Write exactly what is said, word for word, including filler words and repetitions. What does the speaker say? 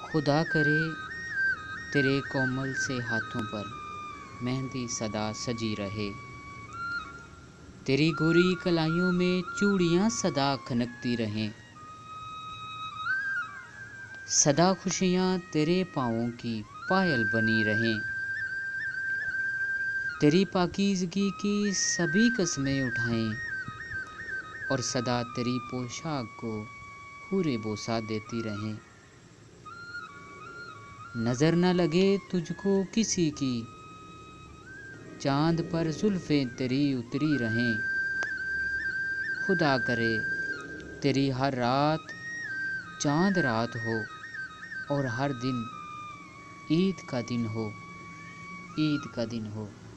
खुदा करे तेरे कोमल से हाथों पर मेहंदी सदा सजी रहे, तेरी गोरी कलाइयों में चूड़ियां सदा खनकती रहें, सदा खुशियां तेरे पाँवों की पायल बनी रहें, तेरी पाकीज़गी की सभी कस्में उठाएं और सदा तेरी पोशाक को पूरे बोसा देती रहें। नज़र न लगे तुझको किसी की, चांद पर जुल्फ़ें तेरी उतरी रहें, खुदा करे तेरी हर रात चांद रात हो और हर दिन ईद का दिन हो, ईद का दिन हो।